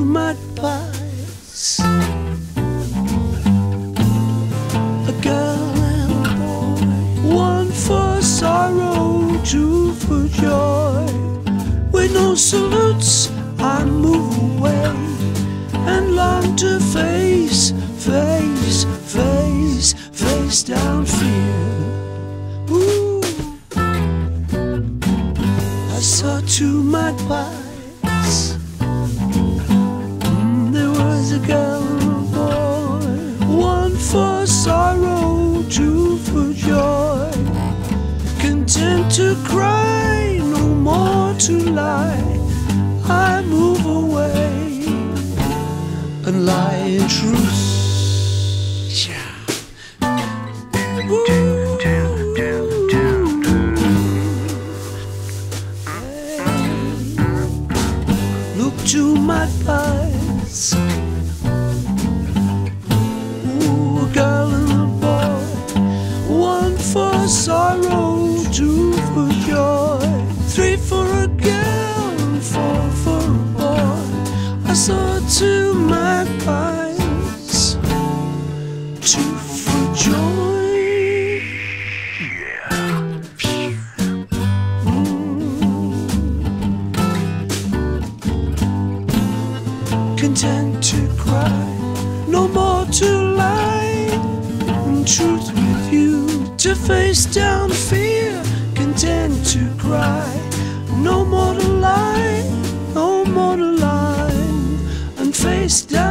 magpies, a girl and a boy, one for sorrow, two for joy. With no salutes, I move away and long to face down fear. Ooh. I saw two magpies. There was a girl and a boy, one for sorrow, two for joy. Content to cry, no more to lie. I move away and lie in truth. Look to magpies. Ooh, a girl and a boy, one for sorrow, two for joy, three for a girl and four for a boy. I saw two magpies, two for joy. Content to cry, no more to lie. In truth with you, to face down fear. Content to cry, no more to lie, no more to lie, and face down